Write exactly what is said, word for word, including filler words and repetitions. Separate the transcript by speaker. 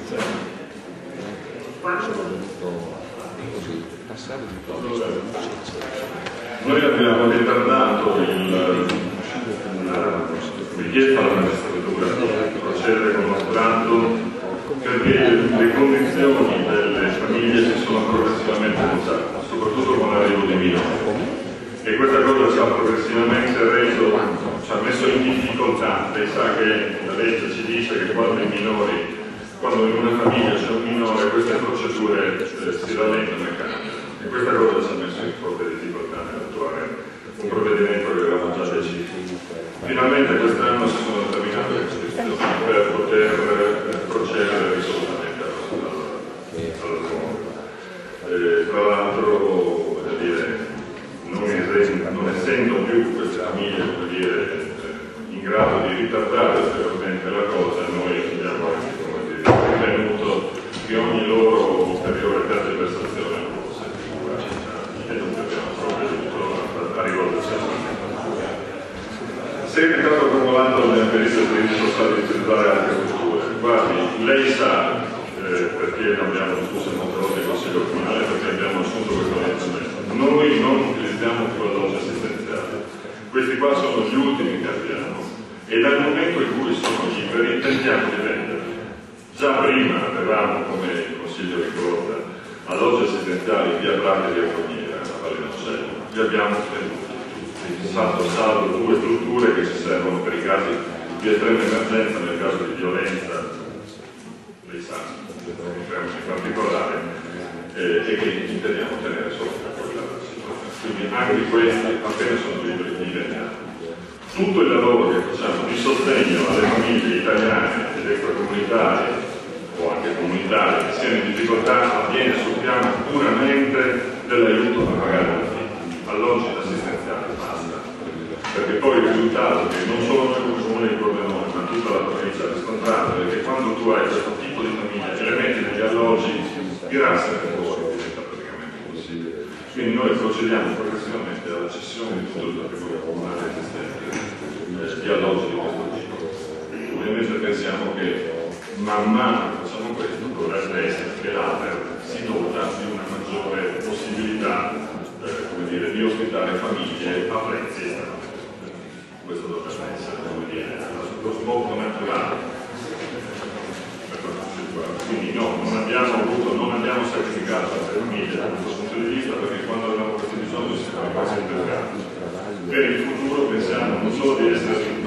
Speaker 1: Noi abbiamo ritardato il richiesta alla magistratura di procedere con lo sfratto perché le condizioni delle famiglie si sono progressivamente mutate, soprattutto con l'arrivo dei minori. E questa cosa ci ha progressivamente reso, ci ha messo in difficoltà. Lei sa che la legge ci dice che quando i minori, quando in una famiglia c'è un minore, queste procedure eh, si rallentano e cambiano. E questa cosa ci ha messo in forte difficoltà nell'attuare un provvedimento che avevamo già deciso. Finalmente quest'anno si sono determinate le condizioni per poter procedere risolutamente alla riforma. Eh, tra l'altro, voglio dire, non, esendo, non essendo più queste famiglie, come dire, in grado di ritardare ulteriormente la cosa, noi abbiamo ritenuto che ogni loro ulteriore tergiversazione fosse più e dunque abbiamo provveduto a rivolgerci. Se il caso accumulato abbiamo visto che sono stati di utilizzare altre strutture. Guardi, lei sa, eh, perché abbiamo discusso molte volte il Consiglio Comunale, perché abbiamo assunto questo orientamento. Noi non utilizziamo più alloggi assistenziali. Questi qua sono gli ultimi che abbiamo. E dal momento in cui sono liberi tentiamo di venderli. Già prima avevamo, come il Consiglio ricorda, alloggi assistenziali via Prati e via Corniera, a Valle Nocello. Li abbiamo tenuti. Salto salvo due strutture che ci servono per i casi di estrema emergenza, nel caso di violenza, lei sa, in particolare, eh, e che intendiamo tenere sotto quella situazione. Quindi anche questi, appena sono liberi, li vendiamo. Tutto il lavoro che facciamo di sostegno alle famiglie italiane ed extracomunitarie o anche comunitarie che siano in difficoltà avviene sul piano puramente dell'aiuto a pagare l'affitto, alloggi assistenziali, basta. Perché poi il risultato che non solo noi come comune di Pordenone ma tutta la provincia ha riscontrato è che quando tu hai questo tipo di famiglia e le metti negli alloggi tirare sempre fuori diventa praticamente impossibile. Quindi noi procediamo progressivamente alla cessione di tutto il patrimonio comunale esistente eh, di alloggi di questo tipo. Ovviamente pensiamo che man mano che facciamo questo dovrebbe essere che l'Aper si dota di una maggiore possibilità eh, come dire, di ospitare famiglie a prezzi estremamente. Questo dovrebbe essere, come dire, lo sbocco naturale per quanto ci riguarda. Quindi no, non abbiamo avuto, non abbiamo sacrificato le famiglie da questo punto di vista, perché quando avevamo questi bisogni si sono quasi interrogati. Per il futuro pensiamo non solo di essere